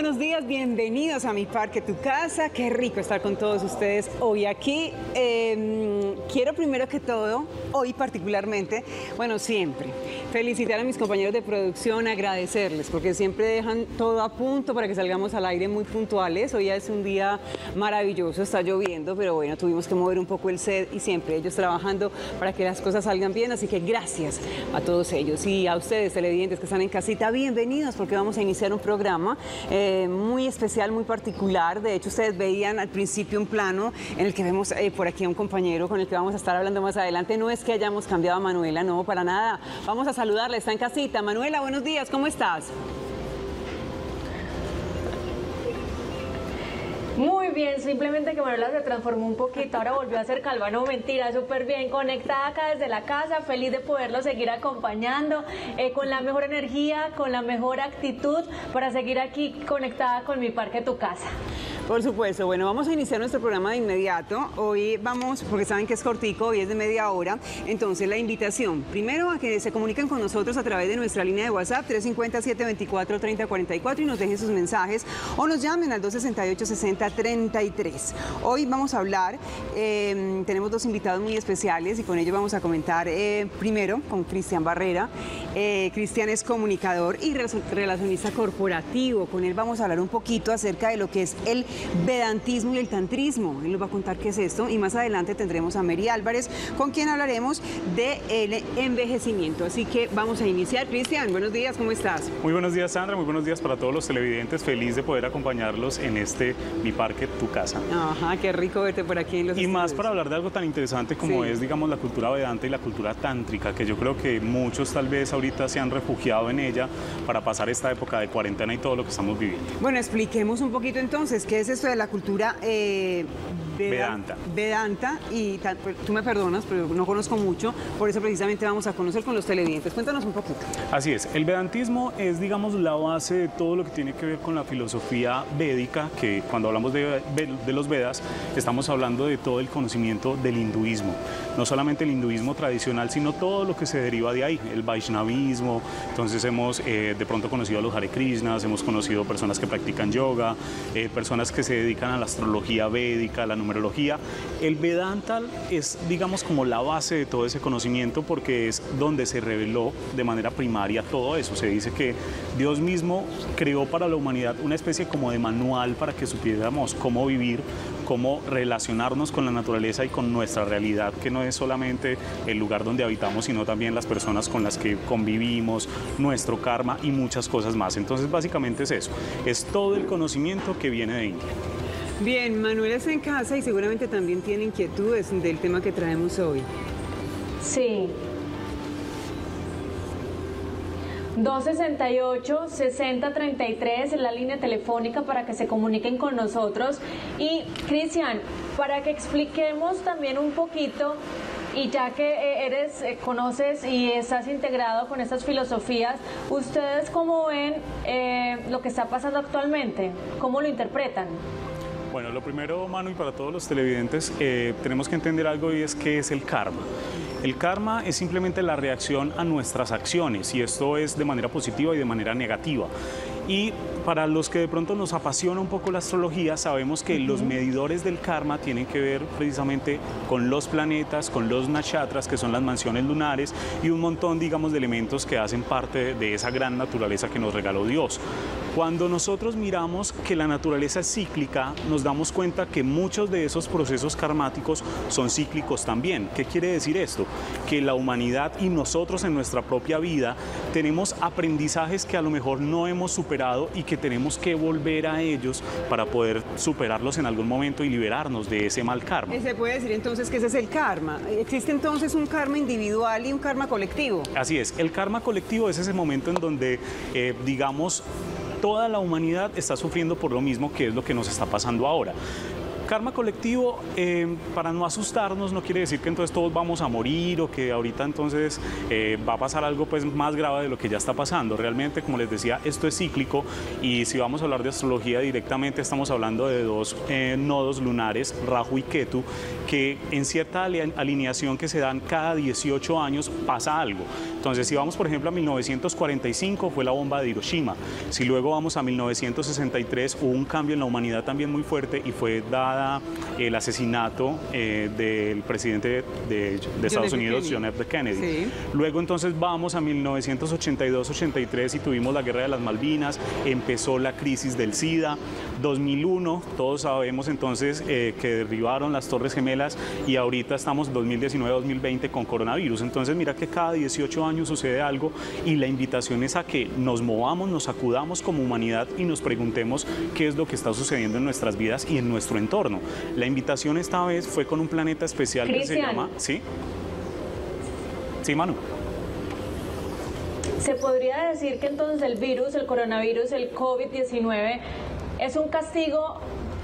buenos días, bienvenidos a Mi Parque, Tu Casa. Qué rico estar con todos ustedes hoy aquí. Quiero primero que todo, hoy particularmente, bueno, siempre, felicitar a mis compañeros de producción, agradecerles, porque siempre dejan todo a punto para que salgamos al aire muy puntuales. Hoy ya es un día maravilloso, está lloviendo, pero bueno, tuvimos que mover un poco el set y siempre ellos trabajando para que las cosas salgan bien, así que gracias a todos ellos y a ustedes, televidentes que están en casita, bienvenidos, porque vamos a iniciar un programa muy especial, muy particular. De hecho, ustedes veían al principio un plano en el que vemos por aquí a un compañero con el que vamos a estar hablando más adelante. No es que hayamos cambiado a Manuela, no, para nada. Vamos a saludarla, está en casita. Manuela, buenos días, ¿cómo estás? Muy bien, simplemente que Manuela se transformó un poquito, ahora volvió a ser calva, no mentira, súper bien, conectada acá desde la casa, feliz de poderlo seguir acompañando, con la mejor energía, con la mejor actitud, para seguir aquí conectada con Mi Parque, Tu Casa. Por supuesto, bueno, vamos a iniciar nuestro programa de inmediato. Hoy vamos, porque saben que es cortico, hoy es de media hora. Entonces, la invitación, primero a que se comuniquen con nosotros a través de nuestra línea de WhatsApp, 350-724-3044, y nos dejen sus mensajes, o nos llamen al 268-6033. Hoy vamos a hablar, tenemos dos invitados muy especiales, y con ellos vamos a comentar primero con Cristian Barrera. Cristian es comunicador y relacionista corporativo. Con él vamos a hablar un poquito acerca de lo que es el vedantismo y el tantrismo. Él nos va a contar qué es esto, y más adelante tendremos a Mary Álvarez, con quien hablaremos del envejecimiento. Así que vamos a iniciar. Cristian, buenos días, ¿cómo estás? Muy buenos días, Sandra, muy buenos días para todos los televidentes. Feliz de poder acompañarlos en este Mi Parque, Tu Casa. Ajá, qué rico verte por aquí en los estudios. Más para hablar de algo tan interesante como es, digamos, la cultura vedanta y la cultura tántrica, que yo creo que muchos tal vez ahorita se han refugiado en ella para pasar esta época de cuarentena y todo lo que estamos viviendo. Bueno, expliquemos un poquito entonces, ¿qué es esto de la cultura Vedanta? Vedanta, y tú me perdonas, pero no conozco mucho, por eso precisamente vamos a conocer con los televidentes. Cuéntanos un poquito. Así es, el vedantismo es, digamos, la base de todo lo que tiene que ver con la filosofía védica, que cuando hablamos de los Vedas, estamos hablando de todo el conocimiento del hinduismo. No solamente el hinduismo tradicional, sino todo lo que se deriva de ahí, el vaishnavismo. Entonces hemos de pronto conocido a los Hare Krishnas, hemos conocido personas que practican yoga, personas que se dedican a la astrología védica, a la numerología. El Vedanta es, digamos, como la base de todo ese conocimiento, porque es donde se reveló de manera primaria todo eso. Se dice que Dios mismo creó para la humanidad una especie como de manual para que supiéramos cómo vivir, cómo relacionarnos con la naturaleza y con nuestra realidad, que no es solamente el lugar donde habitamos, sino también las personas con las que convivimos, nuestro karma y muchas cosas más. Entonces, básicamente es eso, es todo el conocimiento que viene de India. Bien, Manuela está en casa y seguramente también tiene inquietudes del tema que traemos hoy. Sí. 268-6033 en la línea telefónica para que se comuniquen con nosotros. Y Cristian, para que expliquemos también un poquito, y ya que conoces y estás integrado con estas filosofías, ¿ustedes cómo ven lo que está pasando actualmente? ¿Cómo lo interpretan? Bueno, lo primero, Manu, y para todos los televidentes, tenemos que entender algo, y es qué es el karma. El karma es simplemente la reacción a nuestras acciones, y esto es de manera positiva y de manera negativa. Y para los que de pronto nos apasiona un poco la astrología, sabemos que los medidores del karma tienen que ver precisamente con los planetas, con los nakshatras, que son las mansiones lunares, y un montón, digamos, de elementos que hacen parte de esa gran naturaleza que nos regaló Dios. Cuando nosotros miramos que la naturaleza es cíclica, nos damos cuenta que muchos de esos procesos karmáticos son cíclicos también. ¿Qué quiere decir esto? Que la humanidad y nosotros en nuestra propia vida tenemos aprendizajes que a lo mejor no hemos superado y que tenemos que volver a ellos para poder superarlos en algún momento y liberarnos de ese mal karma. Se puede decir entonces que ese es el karma. ¿Existe entonces un karma individual y un karma colectivo? Así es, el karma colectivo es ese momento en donde, digamos, toda la humanidad está sufriendo por lo mismo, que es lo que nos está pasando ahora. karma colectivo, para no asustarnos, no quiere decir que entonces todos vamos a morir o que ahorita entonces va a pasar algo pues más grave de lo que ya está pasando. Realmente, como les decía, esto es cíclico y si vamos a hablar de astrología directamente, estamos hablando de dos nodos lunares, Rahu y Ketu, que en cierta alineación que se dan cada 18 años pasa algo. Entonces, si vamos, por ejemplo, a 1945, fue la bomba de Hiroshima. Si luego vamos a 1963, hubo un cambio en la humanidad también muy fuerte y fue dada el asesinato del presidente de Estados Unidos, John F. Kennedy. Sí. Luego, entonces, vamos a 1982-83 y tuvimos la Guerra de las Malvinas, empezó la crisis del SIDA. 2001, todos sabemos entonces que derribaron las Torres Gemelas y ahorita estamos 2019-2020 con coronavirus. Entonces, mira que cada 18 años sucede algo y la invitación es a que nos movamos, nos sacudamos como humanidad y nos preguntemos qué es lo que está sucediendo en nuestras vidas y en nuestro entorno. La invitación esta vez fue con un planeta especial que se llama... ¿Sí? Sí, Manu. ¿Se podría decir que entonces el virus, el coronavirus, el COVID-19 es un castigo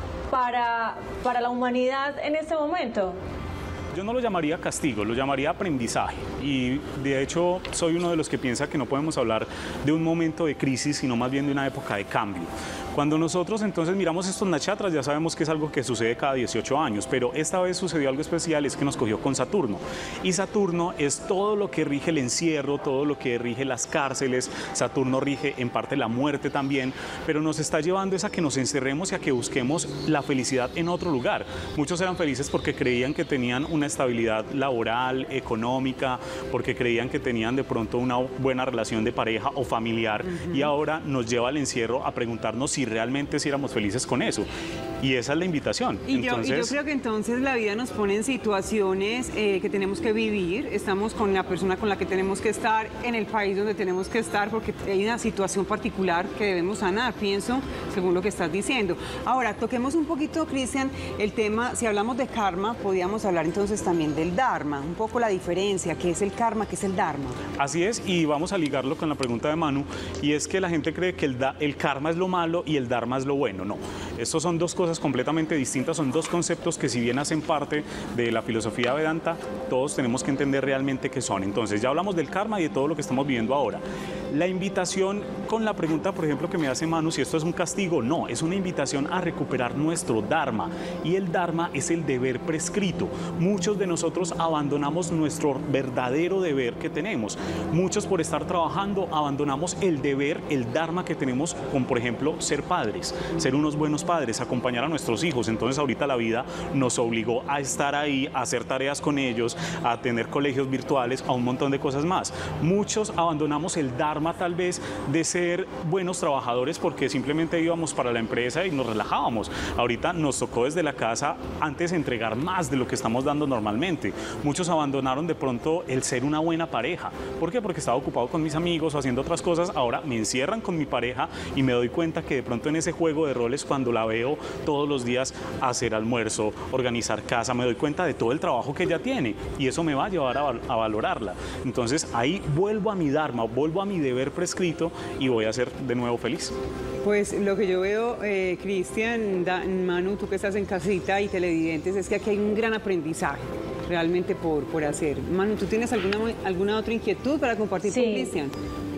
para la humanidad en este momento? Yo no lo llamaría castigo, lo llamaría aprendizaje y de hecho soy uno de los que piensa que no podemos hablar de un momento de crisis, sino más bien de una época de cambio. Cuando nosotros entonces miramos estos nakshatras ya sabemos que es algo que sucede cada 18 años, pero esta vez sucedió algo especial, es que nos cogió con Saturno. Y Saturno es todo lo que rige el encierro, todo lo que rige las cárceles, Saturno rige en parte la muerte también, pero nos está llevando es a que nos encerremos y a que busquemos la felicidad en otro lugar. Muchos eran felices porque creían que tenían una estabilidad laboral, económica, porque creían que tenían de pronto una buena relación de pareja o familiar y ahora nos lleva al encierro a preguntarnos si realmente si éramos felices con eso. Y esa es la invitación. Y yo creo que entonces la vida nos pone en situaciones que tenemos que vivir, estamos con la persona con la que tenemos que estar, en el país donde tenemos que estar, porque hay una situación particular que debemos sanar, pienso, según lo que estás diciendo. Ahora, toquemos un poquito, Cristian, el tema, si hablamos de karma, podríamos hablar entonces también del dharma, un poco la diferencia, ¿qué es el karma, qué es el dharma? Así es, y vamos a ligarlo con la pregunta de Manu, y es que la gente cree que el karma es lo malo y el dharma es lo bueno. No, estos son dos cosas completamente distintas, son dos conceptos que si bien hacen parte de la filosofía Vedanta, todos tenemos que entender realmente qué son. Entonces ya hablamos del karma y de todo lo que estamos viviendo ahora. La invitación con la pregunta, por ejemplo, que me hace Manu, si esto es un castigo, no, es una invitación a recuperar nuestro dharma, y el dharma es el deber prescrito. Muchos de nosotros abandonamos nuestro verdadero deber que tenemos. Muchos por estar trabajando abandonamos el deber, el dharma que tenemos con, por ejemplo, ser padres, ser unos buenos padres, acompañar a nuestros hijos. Entonces ahorita la vida nos obligó a estar ahí, a hacer tareas con ellos, a tener colegios virtuales, a un montón de cosas más. Muchos abandonamos el dharma tal vez de ser buenos trabajadores porque simplemente íbamos para la empresa y nos relajábamos. Ahorita nos tocó desde la casa antes entregar más de lo que estamos dando normalmente. Muchos abandonaron de pronto el ser una buena pareja. ¿Por qué? Porque estaba ocupado con mis amigos o haciendo otras cosas. Ahora me encierran con mi pareja y me doy cuenta que de pronto en ese juego de roles, cuando la veo todos los días hacer almuerzo, organizar casa, me doy cuenta de todo el trabajo que ella tiene y eso me va a llevar a valorarla. Entonces ahí vuelvo a mi dharma, vuelvo a mi deber prescrito y voy a ser de nuevo feliz. Pues lo que yo veo, Cristian, Manu, tú que estás en casita y televidentes, es que aquí hay un gran aprendizaje realmente por hacer. Manu, ¿tú tienes alguna otra inquietud para compartir con Cristian?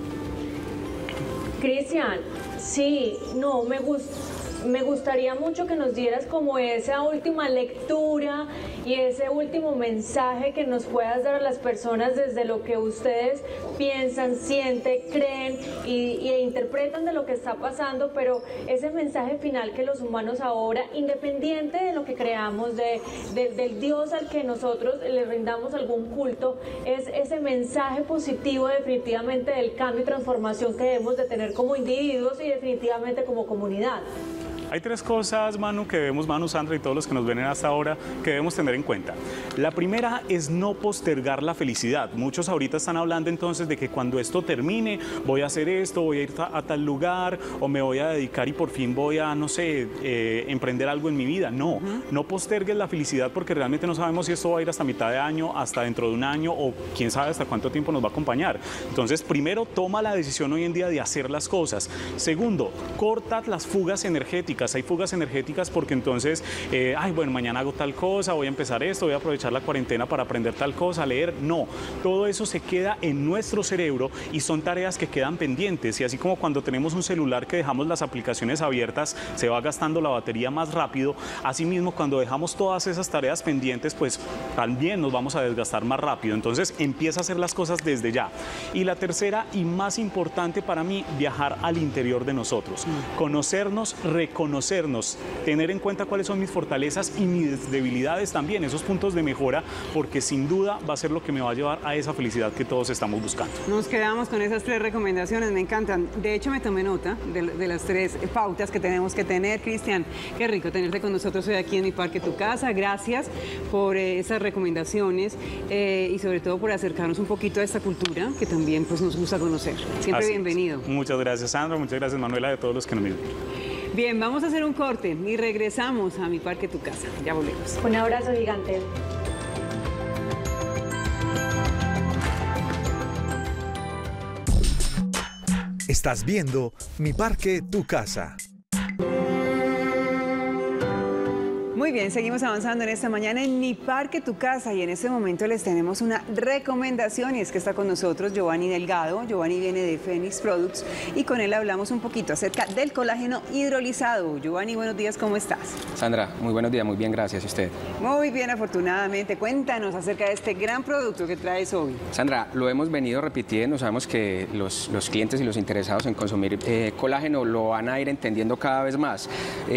Cristian, sí, no, me gustaría mucho que nos dieras como esa última lectura y ese último mensaje que nos puedas dar a las personas desde lo que ustedes piensan, sienten, creen e interpretan de lo que está pasando, pero ese mensaje final que los humanos ahora, independiente de lo que creamos, del Dios al que nosotros le rindamos algún culto, es ese mensaje positivo definitivamente del cambio y transformación que debemos de tener como individuos y definitivamente como comunidad. Hay tres cosas, Manu, que debemos, Manu, Sandra y todos los que nos ven hasta ahora, que debemos tener en cuenta. La primera es no postergar la felicidad. Muchos ahorita están hablando entonces de que cuando esto termine voy a hacer esto, voy a ir a tal lugar o me voy a dedicar y por fin voy a, no sé, emprender algo en mi vida. No, no postergues la felicidad porque realmente no sabemos si esto va a ir hasta mitad de año, hasta dentro de un año o quién sabe hasta cuánto tiempo nos va a acompañar. Entonces, primero, toma la decisión hoy en día de hacer las cosas. Segundo, corta las fugas energéticas. energéticas. Hay fugas energéticas porque entonces, ay, bueno, mañana hago tal cosa, voy a empezar esto, voy a aprovechar la cuarentena para aprender tal cosa, leer. No, todo eso se queda en nuestro cerebro y son tareas que quedan pendientes. Y así como cuando tenemos un celular que dejamos las aplicaciones abiertas, se va gastando la batería más rápido, asimismo cuando dejamos todas esas tareas pendientes, pues también nos vamos a desgastar más rápido. Entonces empieza a hacer las cosas desde ya. Y la tercera y más importante para mí, viajar al interior de nosotros, conocernos, reconocernos, tener en cuenta cuáles son mis fortalezas y mis debilidades también, esos puntos de mejora, porque sin duda va a ser lo que me va a llevar a esa felicidad que todos estamos buscando. Nos quedamos con esas 3 recomendaciones, me encantan. De hecho, me tomé nota de las 3 pautas que tenemos que tener. Cristian, qué rico tenerte con nosotros hoy aquí en Mi Parque Tu Casa. Gracias por esas recomendaciones y sobre todo por acercarnos un poquito a esta cultura que también pues, nos gusta conocer. Siempre Así bienvenido. Es. Muchas gracias, Sandra. Muchas gracias, Manuela, de todos los que nos miran. Bien, vamos a hacer un corte y regresamos a Mi Parque Tu Casa. Ya volvemos. Un abrazo gigante. Estás viendo Mi Parque Tu Casa. Muy bien, seguimos avanzando en esta mañana en Mi Parque Tu Casa y en este momento les tenemos una recomendación y es que está con nosotros Giovanni Delgado. Giovanni viene de Phoenix Products y con él hablamos un poquito acerca del colágeno hidrolizado. Giovanni, buenos días, ¿cómo estás? Sandra, muy buenos días, muy bien, gracias. ¿Y usted? Muy bien, afortunadamente. Cuéntanos acerca de este gran producto que traes hoy. Sandra, lo hemos venido repitiendo, sabemos que los clientes y los interesados en consumir colágeno lo van a ir entendiendo cada vez más.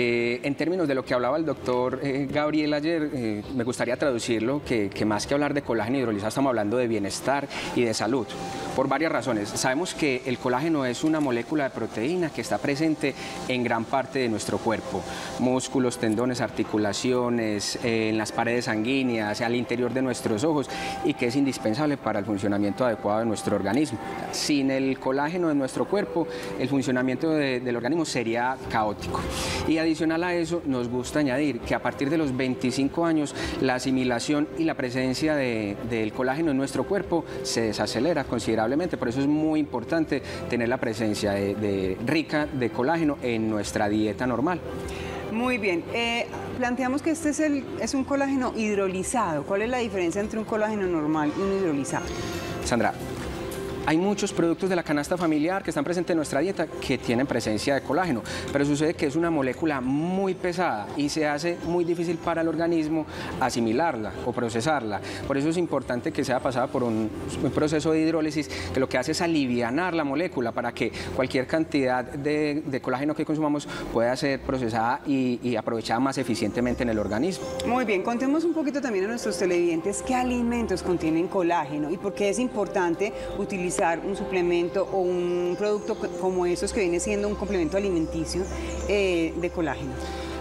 En términos de lo que hablaba el doctor Gabriel ayer, me gustaría traducirlo, que más que hablar de colágeno hidrolizado estamos hablando de bienestar y de salud, por varias razones. Sabemos que el colágeno es una molécula de proteína que está presente en gran parte de nuestro cuerpo, músculos, tendones, articulaciones, en las paredes sanguíneas, al interior de nuestros ojos y que es indispensable para el funcionamiento adecuado de nuestro organismo. Sin el colágeno en nuestro cuerpo, el funcionamiento del organismo sería caótico. Y adicional a eso, nos gusta añadir que a partir de los 25 años, la asimilación y la presencia del colágeno en nuestro cuerpo se desacelera considerablemente. Por eso es muy importante tener la presencia rica de colágeno en nuestra dieta normal. Muy bien, planteamos que este es un colágeno hidrolizado. ¿Cuál es la diferencia entre un colágeno normal y un hidrolizado? Sandra, hay muchos productos de la canasta familiar que están presentes en nuestra dieta que tienen presencia de colágeno, pero sucede que es una molécula muy pesada y se hace muy difícil para el organismo asimilarla o procesarla. Por eso es importante que sea pasada por un proceso de hidrólisis que lo que hace es alivianar la molécula para que cualquier cantidad de colágeno que consumamos pueda ser procesada y aprovechada más eficientemente en el organismo. Muy bien, contemos un poquito también a nuestros televidentes qué alimentos contienen colágeno y por qué es importante utilizar un suplemento o un producto como estos que viene siendo un complemento alimenticio de colágeno.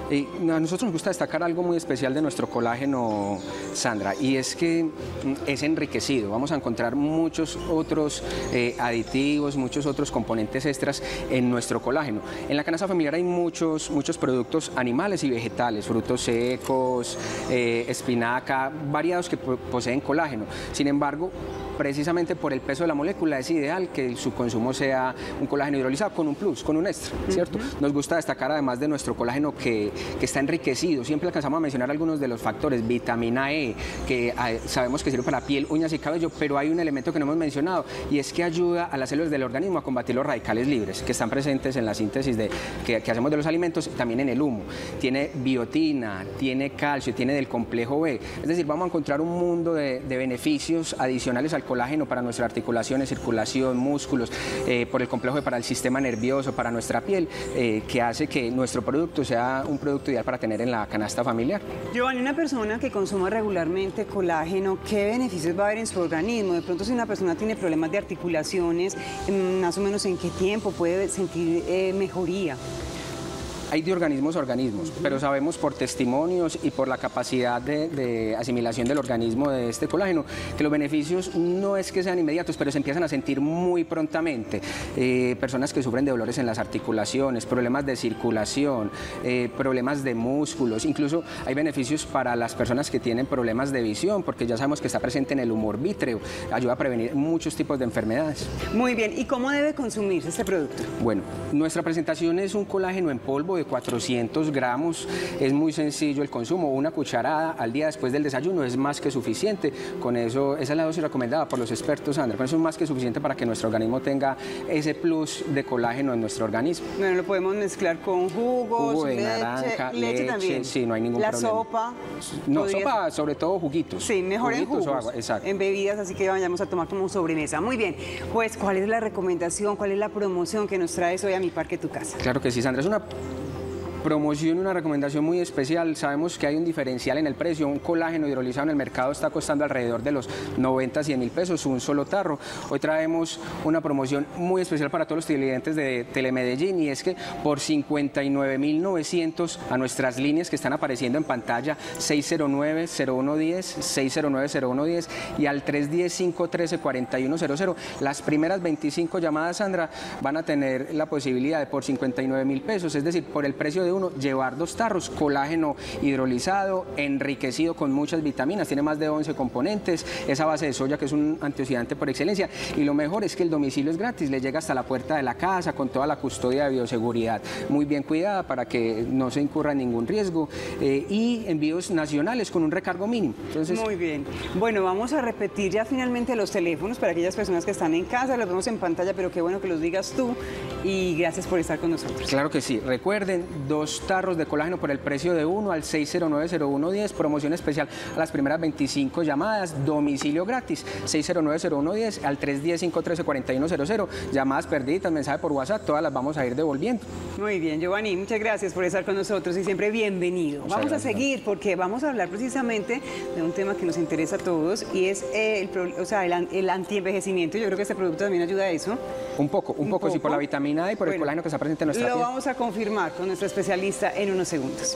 A nosotros nos gusta destacar algo muy especial de nuestro colágeno, Sandra, y es que es enriquecido. Vamos a encontrar muchos otros aditivos, muchos otros componentes extras en nuestro colágeno. En la canasta familiar hay muchos productos animales y vegetales, frutos secos, espinaca, variados que poseen colágeno. Sin embargo, precisamente por el peso de la molécula es ideal que su consumo sea un colágeno hidrolizado con un plus, con un extra, ¿cierto? Nos gusta destacar además de nuestro colágeno que está enriquecido, siempre alcanzamos a mencionar algunos de los factores, vitamina E, que sabemos que sirve para piel, uñas y cabello, pero hay un elemento que no hemos mencionado y es que ayuda a las células del organismo a combatir los radicales libres que están presentes en la síntesis que hacemos de los alimentos, también en el humo. Tiene biotina, tiene calcio, tiene del complejo B, es decir, vamos a encontrar un mundo de beneficios adicionales al colágeno para nuestras articulaciones, circulación, músculos, por el complejo B para el sistema nervioso, para nuestra piel, que hace que nuestro producto sea un producto ideal para tener en la canasta familiar. Giovanni, una persona que consuma regularmente colágeno, ¿qué beneficios va a haber en su organismo? De pronto, si una persona tiene problemas de articulaciones, más o menos en qué tiempo puede sentir mejoría. Hay de organismos a organismos, pero sabemos por testimonios y por la capacidad de asimilación del organismo de este colágeno que los beneficios no es que sean inmediatos, pero se empiezan a sentir muy prontamente. Personas que sufren de dolores en las articulaciones, problemas de circulación, problemas de músculos, incluso hay beneficios para las personas que tienen problemas de visión, porque ya sabemos que está presente en el humor vítreo, ayuda a prevenir muchos tipos de enfermedades. Muy bien, ¿y cómo debe consumirse este producto? Bueno, nuestra presentación es un colágeno en polvo de 400 gramos, es muy sencillo el consumo, una cucharada al día después del desayuno es más que suficiente. Con eso, esa es la dosis recomendada por los expertos, Sandra, con eso es más que suficiente para que nuestro organismo tenga ese plus de colágeno en nuestro organismo. Bueno, lo podemos mezclar con jugos, Jugo de leche, naranja, leche también. Sí, no hay ningún problema. La sopa. No, sopa, sobre todo juguitos. Sí, mejor en juguitos jugos, o agua, exacto. en bebidas, así que vayamos a tomar como sobremesa. Muy bien, pues, ¿cuál es la recomendación, cuál es la promoción que nos traes hoy a Mi Parque Tu Casa? Claro que sí, Sandra, es una promoción, una recomendación muy especial. Sabemos que hay un diferencial en el precio. Un colágeno hidrolizado en el mercado está costando alrededor de los 90, 100 mil pesos un solo tarro. Hoy traemos una promoción muy especial para todos los televidentes de Telemedellín, y es que por 59.900 a nuestras líneas que están apareciendo en pantalla, 609-0110, 609-0110 y al 310-513-4100, las primeras 25 llamadas, Sandra, van a tener la posibilidad de por 59.000 pesos, es decir, por el precio de uno, llevar 2 tarros, colágeno hidrolizado, enriquecido con muchas vitaminas, tiene más de 11 componentes, esa base de soya que es un antioxidante por excelencia, y lo mejor es que el domicilio es gratis, le llega hasta la puerta de la casa con toda la custodia de bioseguridad muy bien cuidada para que no se incurra en ningún riesgo, y envíos nacionales con un recargo mínimo. Entonces, muy bien. Bueno, vamos a repetir ya finalmente los teléfonos para aquellas personas que están en casa, los vemos en pantalla, pero qué bueno que los digas tú, y gracias por estar con nosotros. Claro que sí, recuerden, 2 tarros de colágeno por el precio de uno al 609-0110, promoción especial a las primeras 25 llamadas, domicilio gratis, 609-0110 al 310-513-4100, llamadas perdidas, mensaje por WhatsApp, todas las vamos a ir devolviendo. Muy bien, Giovanni, muchas gracias por estar con nosotros y siempre bienvenido. Muchas vamos gracias. A seguir porque vamos a hablar precisamente de un tema que nos interesa a todos, y es el antienvejecimiento. Yo creo que este producto también ayuda a eso. Un poco, sí, por la vitamina A y por el colágeno que está presente en nuestra piel. Lo vamos a confirmar con nuestra especialista en unos segundos.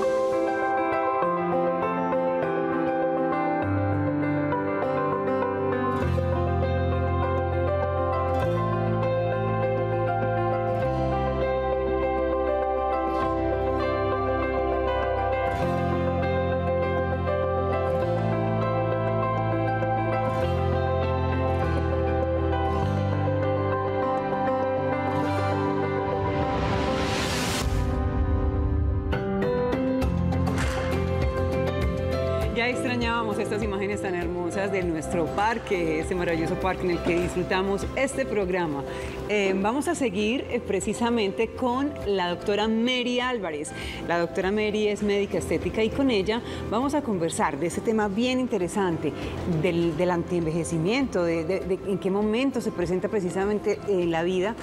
Ya extrañábamos estas imágenes tan hermosas de nuestro parque, este maravilloso parque en el que disfrutamos este programa. Vamos a seguir precisamente con la doctora Mary Álvarez. La doctora Mary es médica estética y con ella vamos a conversar de ese tema bien interesante del antienvejecimiento, de en qué momento se presenta precisamente en la vida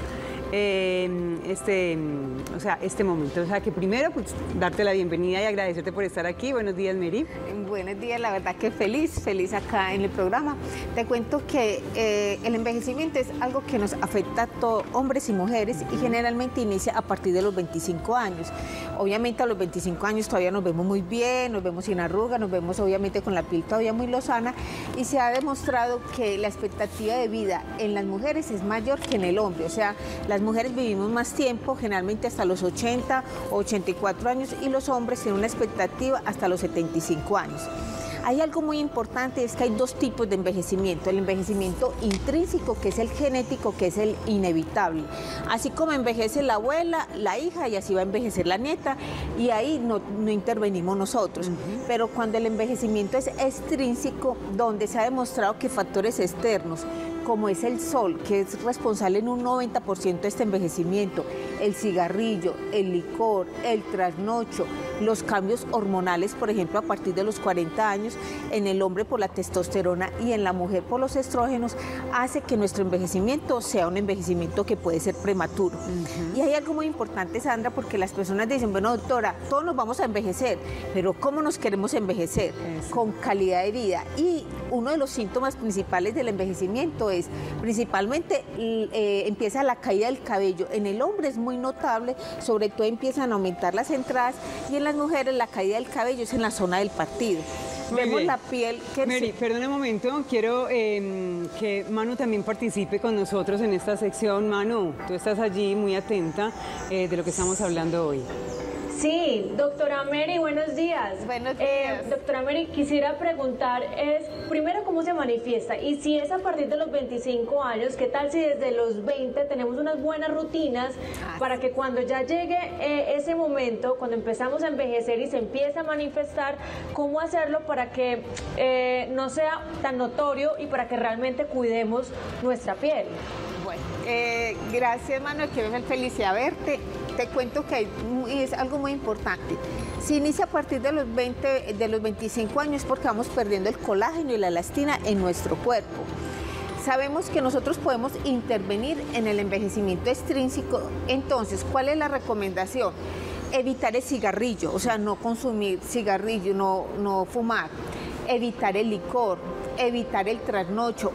este momento. O sea, que primero, pues, darte la bienvenida y agradecerte por estar aquí. Buenos días, Mary. Buenos días, la verdad que feliz acá en el programa. Te cuento que el envejecimiento es algo que nos afecta a todos, hombres y mujeres, y generalmente inicia a partir de los 25 años. Obviamente a los 25 años todavía nos vemos muy bien, nos vemos sin arrugas, nos vemos obviamente con la piel todavía muy lozana, y se ha demostrado que la expectativa de vida en las mujeres es mayor que en el hombre. O sea, las mujeres vivimos más tiempo, generalmente hasta los 80 o 84 años, y los hombres tienen una expectativa hasta los 75 años. Hay algo muy importante, es que hay 2 tipos de envejecimiento: el envejecimiento intrínseco, que es el genético, que es el inevitable. Así como envejece la abuela, la hija, y así va a envejecer la nieta, y ahí no intervenimos nosotros. Pero cuando el envejecimiento es extrínseco, donde se ha demostrado que factores externos, como es el sol, que es responsable en un 90% de este envejecimiento, el cigarrillo, el licor, el trasnocho, los cambios hormonales, por ejemplo, a partir de los 40 años, en el hombre por la testosterona y en la mujer por los estrógenos, hace que nuestro envejecimiento sea un envejecimiento que puede ser prematuro. Y hay algo muy importante, Sandra, porque las personas dicen, bueno, doctora, todos nos vamos a envejecer, pero ¿cómo nos queremos envejecer? Con calidad de vida. Y uno de los síntomas principales del envejecimiento es, principalmente, empieza la caída del cabello. En el hombre es muy notable, sobre todo empiezan a aumentar las entradas, y en las mujeres la caída del cabello es en la zona del partido. Vemos la piel que... Mary, perdón un momento, quiero que Manu también participe con nosotros en esta sección. Manu, tú estás allí muy atenta de lo que estamos hablando hoy. Sí, doctora Mary, buenos días. Buenos días. Doctora Mary, quisiera preguntar, primero, ¿cómo se manifiesta? Y si es a partir de los 25 años, ¿qué tal si desde los 20 tenemos unas buenas rutinas para que cuando ya llegue ese momento, cuando empezamos a envejecer y se empieza a manifestar, cómo hacerlo para que no sea tan notorio y para que realmente cuidemos nuestra piel? Bueno, gracias, Manuel, quiero felicidad verte. Te cuento que es algo muy importante. Se inicia a partir de los 25 años porque vamos perdiendo el colágeno y la elastina en nuestro cuerpo. Sabemos que nosotros podemos intervenir en el envejecimiento extrínseco. Entonces, ¿cuál es la recomendación? Evitar el cigarrillo, o sea, no consumir cigarrillo, no fumar. Evitar el licor, evitar el trasnocho,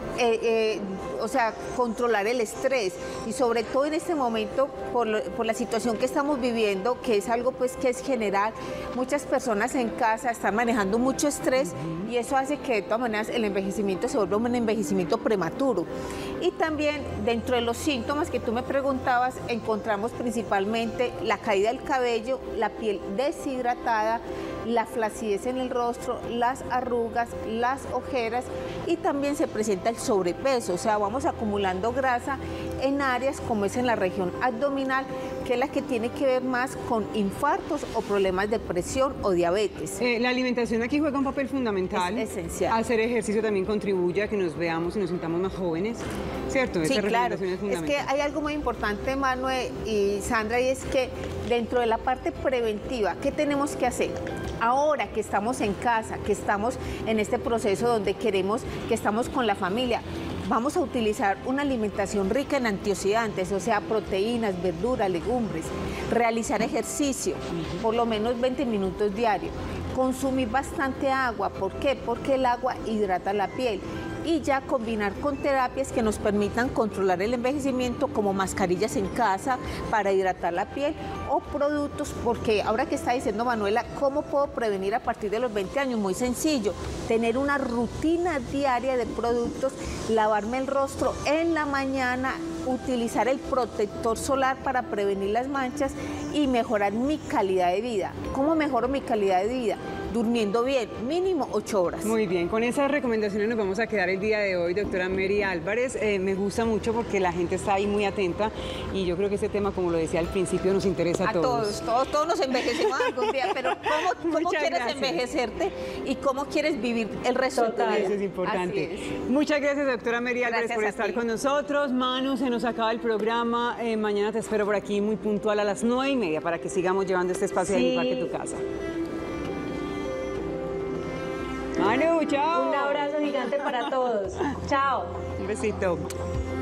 o sea, controlar el estrés y sobre todo en este momento por la situación que estamos viviendo, que es algo pues que es general, muchas personas en casa están manejando mucho estrés y eso hace que de todas maneras el envejecimiento se vuelva un envejecimiento prematuro. Y también dentro de los síntomas que tú me preguntabas encontramos principalmente la caída del cabello, la piel deshidratada, la flacidez en el rostro, las arrugas, las ojeras y también se presenta el sobrepeso, o sea, vamos acumulando grasa en áreas como es en la región abdominal, que es la que tiene que ver más con infartos o problemas de presión o diabetes. La alimentación aquí juega un papel fundamental. Es esencial. Hacer ejercicio también contribuye a que nos veamos y nos sintamos más jóvenes, ¿cierto? Sí, Esa claro. es que hay algo muy importante, Manuel y Sandra, y es que dentro de la parte preventiva, ¿qué tenemos que hacer? Ahora que estamos en casa, que estamos en este proceso donde queremos, que estamos con la familia, vamos a utilizar una alimentación rica en antioxidantes, o sea, proteínas, verduras, legumbres, realizar ejercicio, por lo menos 20 minutos diarios, consumir bastante agua, ¿por qué? Porque el agua hidrata la piel. Y ya combinar con terapias que nos permitan controlar el envejecimiento, como mascarillas en casa para hidratar la piel o productos, porque ahora que está diciendo Manuela, ¿cómo puedo prevenir a partir de los 20 años? Muy sencillo, tener una rutina diaria de productos, lavarme el rostro en la mañana, utilizar el protector solar para prevenir las manchas y mejorar mi calidad de vida. ¿Cómo mejoro mi calidad de vida? Durmiendo bien, mínimo 8 horas. Muy bien, con esas recomendaciones nos vamos a quedar el día de hoy, doctora Mary Álvarez. Me gusta mucho porque la gente está ahí muy atenta y yo creo que este tema, como lo decía al principio, nos interesa a todos. Todos nos envejecemos algún día, pero ¿cómo quieres gracias. Envejecerte y cómo quieres vivir el resto de tu vida? Eso es importante. Así es. Muchas gracias, doctora Mary Álvarez, Gracias por a estar ti. con nosotros. Manu, se nos acaba el programa. Mañana te espero por aquí muy puntual a las 9:30 para que sigamos llevando este espacio de Mi Parque Tu Casa. Manu, chao. Un abrazo gigante para todos. Chao. Un besito.